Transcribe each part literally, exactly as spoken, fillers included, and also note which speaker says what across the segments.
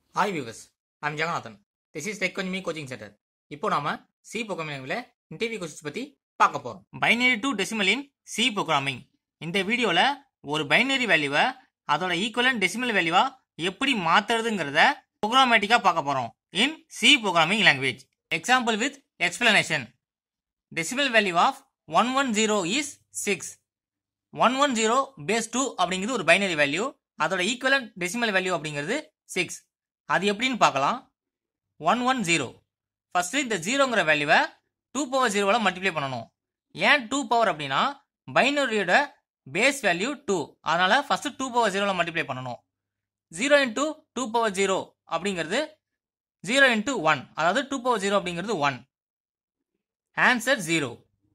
Speaker 1: Hi viewers, I'm Jaganathan. This is Panchami coaching center. இப்போ நாம C programmingல interview questions பத்தி பார்க்க போறோம். Binary to decimal in C programming. இந்த வீடியோல ஒரு பைனரி வேல்யூவை அதோட ஈக்குவலன்ட் டெசிமல் வேல்யூவா எப்படி மாத்துறதுங்கறத ப்ரோக்ராமேட்டிக்கா பார்க்க போறோம் in C programming language. Example with explanation. Decimal value of one hundred ten is six. one hundred base two அப்படிங்கிறது ஒரு பைனரி வேல்யூ. அதோட ஈக்குவலன்ட் டெசிமல் வேல்யூ அப்படிங்கிறது six. அது எப்படின்னு பார்க்கலாம். one hundred ஃபர்ஸ்ட் இந்த ஜீரோங்கிற வேல்யூவை டூ பவர் ஜீரோல மல்டிப்ளை பண்ணணும். ஏன் டூ பவர் அப்படின்னா பைனரியோட பேஸ் வேல்யூ டூ, அதனால ஃபர்ஸ்ட் டூ பவர் ஜீரோல மல்டிப்ளை பண்ணணும். Zero into two power zero அப்படிங்கிறது ஜீரோ இன்டூ ஒன், அதாவது டூ பவர் ஜீரோ அப்படிங்கிறது ஒன். Answer zero.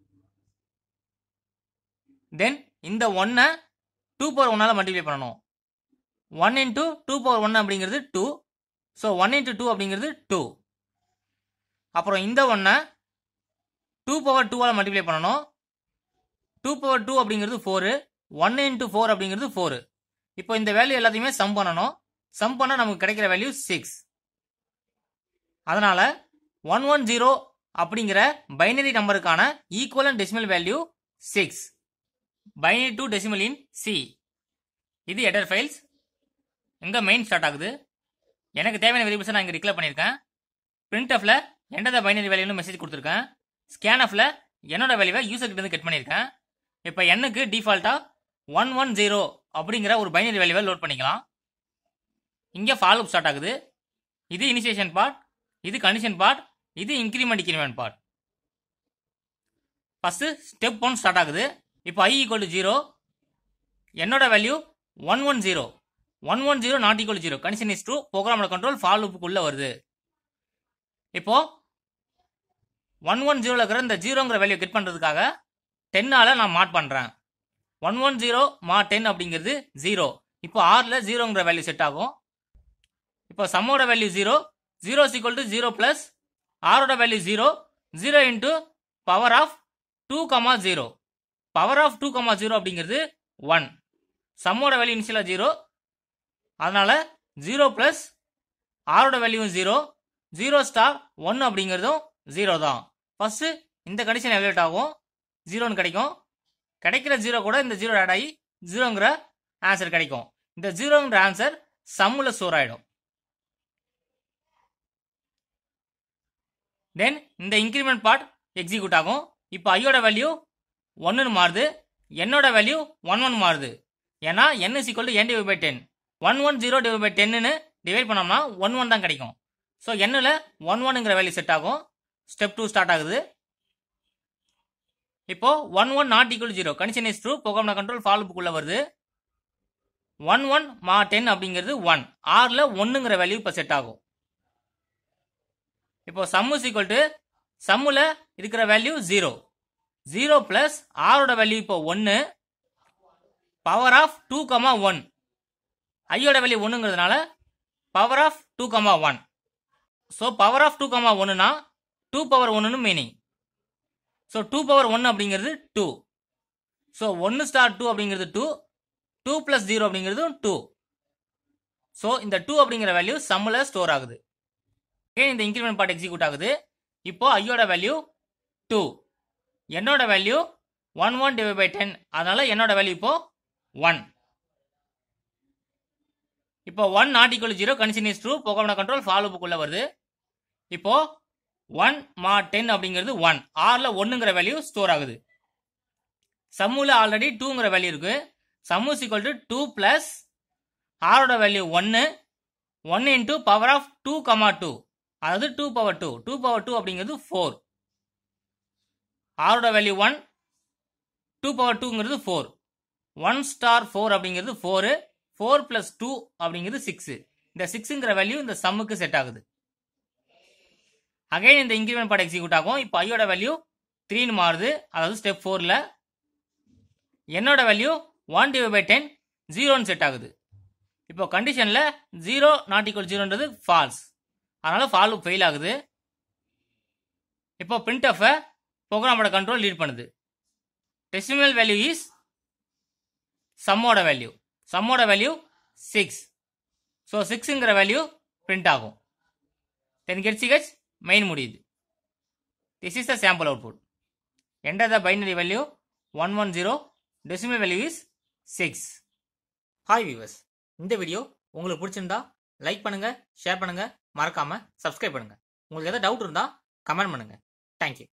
Speaker 1: தென் இந்த ஒன்னை டூ பவர் ஒன்னால மல்டிப்ளை பண்ணணும். One into two power one அப்படிங்கிறது two, so one into two அப்படிங்கிறது டூ. அப்புறம் இந்த ஒன்னை டூ பவர் டூவால் மல்டிப்ளை பண்ணணும். டூ பவர் டூ அப்படிங்கிறது ஃபோரு, ஒன் இன்டூ ஃபோர் அப்படிங்கிறது ஃபோரு. இப்போ இந்த வேல்யூ எல்லாத்தையுமே சம் பண்ணணும். சம் பண்ண நமக்கு கிடைக்கிற வேல்யூ சிக்ஸ். அதனால ஒன் ஒன் ஜீரோ அப்படிங்கிற பைனரி நம்பருக்கான equivalent decimal value six. Binary to decimal in C. இது ஹெடர் ஃபைல்ஸ். எங்க மெயின் ஸ்டார்ட் ஆகுது. எனக்கு தேவையான வேரியபிள்ஸை நான் இங்கே டிக்ளேர் பண்ணியிருக்கேன். பிரிண்ட்எஃப்ல எந்த பைனரி வேல்யூன்னு மெசேஜ் கொடுத்துருக்கேன். ஸ்கேன்எஃப்ல என்னோட வேல்யூவை யூசர் கிட்ட இருந்து கட் பண்ணியிருக்கேன். இப்போ என்னக்கு டிஃபால்ட்டா ஒன் ஒன் ஜீரோ அப்படிங்கிற ஒரு பைனரி வேல்யூவை லோட் பண்ணிக்கலாம். இங்கே ஃபார் லூப் ஸ்டார்ட் ஆகுது. இது இனிஷியேஷன் பார்ட், இது கண்டிஷன் பார்ட், இது increment decrement part. First step one start ஆகுது. இப்போ ஐ ஈக்குவல் டு ஜீரோ, என்னோட value one one zero, one one zero not equal zero, condition is true, ப்ரோக்ராமோட control for லூப்புக்குள்ள வருது. இப்போ ஒன் ஒன் ஜீரோல இருக்கிற இந்த ஜீரோங்கிற வேல்யூ கெட் பண்றதுக்காக டென்னால நான் மாட் பண்றேன். One one zero mod ten அப்படிங்கிறது ஜீரோ. இப்போ ஆர்ல ஜீரோங்கிற வேல்யூ செட் ஆகும். இப்போ சம்மோட value zero, zero equal to zero plus ஆரோட value zero, zero into power of two comma zero. Power of two comma zero அப்படிங்கிறது ஒன். சம்மோட வேல்யூ இனிஷியலா ஜீரோ, அதனால ஜீரோ பிளஸ் ஆரோட value zero, zero star one அப்படிங்கிறதும் zero தான். First இந்த condition evaluate ஆகும், ஜீரோன்னு கிடைக்கும். கிடைக்கிற ஜீரோ கூட இந்த ஜீரோ ஆட் ஆகி ஜீரோங்கிற ஆன்சர் கிடைக்கும். இந்த ஜீரோங்கிற ஆன்சர் சம்முல ஸ்டோர் ஆயிடும். தென் இந்த இன்க்ரிமெண்ட் பார்ட் எக்ஸிக்யூட் ஆகும். இப்போ ஐயோட வேல்யூ ஒன்னு மாறுது, என்னோட வேல்யூ ஒன் ஒன் மாறுது. ஏன்னா n is equal to n divided by ten. One one zero divide by டென்னு டிவைட் பண்ணோம்னா ஒன் ஒன் தான் கிடைக்கும். ஸோ என்னல ஒன் ஒன்னுங்கிற வேல்யூ செட் ஆகும். ஸ்டெப் டூ ஸ்டார்ட் ஆகுது. இப்போ one one not equal zero, condition is true, program control for லூப்புக்குள்ள வருது. ஒன் ஒன் மா டென் அப்படிங்கிறது ஒன். ஆர்ல ஒன்னுங்கிற வேல்யூ இப்போ செட் ஆகும். இப்போ சம் இஸ் ஈக்குவல் டு சம்முல இருக்கிற வேல்யூ ஜீரோ, ஜீரோ பிளஸ் ஆரோட வேல்யூ இப்போ one, power of two comma one. ஐயோட வேல்யூ ஒன்னுங்கிறதுனால power of two comma one. So power of two comma ஒன்னுனா two power one meaning. So two power one அப்படிங்கிறது two. So one star two அப்படிங்கிறது two, two plus zero அப்படிங்கிறது two. So இந்த two அப்படிங்கிற value சம்முல store ஆகுது. இந்த increment part execute ஆகுது. இப்போ ஐயோட வேல்யூ டூ, என்னோட value one one divide by ten, அதனால என்னோட வேல்யூ இப்போ ஒன். இப்போ one not equal zero, condition is true, program control for லூப்புக்குள்ள வருது. இப்போ ஒன் மா டென் அப்படிங்கிறது ஒன். ஆர்ல ஒன்னுங்கிற வேல்யூ ஸ்டோர் ஆகுது. சம்முல ஆல்ரெடி டூங்கிற வேல்யூ இருக்கு. Sum is equal to two plus ஆரோட value one, one into power of two comma two, அதாவது two power two. Two power two அப்படிங்கிறது ஃபோர். ஆரோட வேல்யூ ஒன், டூ பவர் டூங்கிறது ஃபோர். ஒன் ஸ்டார் ஃபோர் அப்படிங்கிறது four, four plus two அப்படிங்கிறது six. இந்த சிக்ஸுங்கிற value இந்த சம்முக்கு செட் ஆகுது. அகைன் இந்த இன்க்ரிமெண்ட் பார்ட் எக்ஸிக்யூட் ஆகும். இப்போ ஐயோட வேல்யூ த்ரீன்னு மாறுது, அதாவது ஸ்டெப் ஃபோர்ல. என்னோட value one divide by ten ஜீரோன்னு செட் ஆகுது. இப்போ கண்டிஷன்ல ஜீரோ நாட் ஈக்குவல் ஜீரோன்றது ஃபால்ஸ், அதனால ஃபார் லூப் ஃபெயில் ஆகுது. இப்போ பிரிண்ட்எஃப் ப்ரோக்ராமோட கண்ட்ரோல் லீட் பண்ணுது. டெசிமல் வேல்யூ இஸ் சம்மோட வேல்யூ, சம்மோட வேல்யூ சிக்ஸ். ஸோ சிக்ஸுங்கிற வேல்யூ பிரிண்ட் ஆகும். டென் ஹெச் மெயின் முடியுது. This is the sample output. Enter the binary value one one zero, decimal value is six. Hi viewers, இந்த வீடியோ உங்களுக்கு பிடிச்சிருந்தா லைக் பண்ணுங்க, ஷேர் பண்ணுங்க, மறக்காம சப்ஸ்கிரைப் பண்ணுங்க. உங்களுக்கு எதாவது டவுட் இருந்தா கமெண்ட் பண்ணுங்க. தேங்க்யூ.